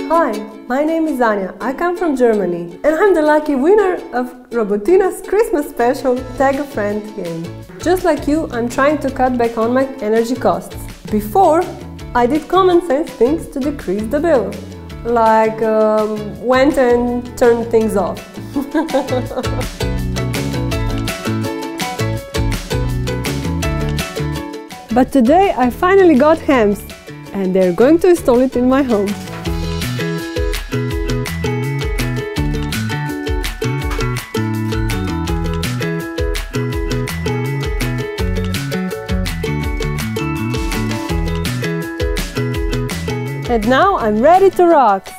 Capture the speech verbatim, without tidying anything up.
Hi, my name is Anya, I come from Germany and I'm the lucky winner of Robotina's Christmas special Tag a Friend game. Just like you, I'm trying to cut back on my energy costs. Before, I did common sense things to decrease the bill, like um, went and turned things off. But today I finally got hams and they're going to install it in my home. And now I'm ready to rock!